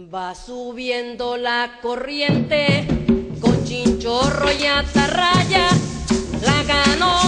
Va subiendo la corriente con chinchorro y atarraya, la ganó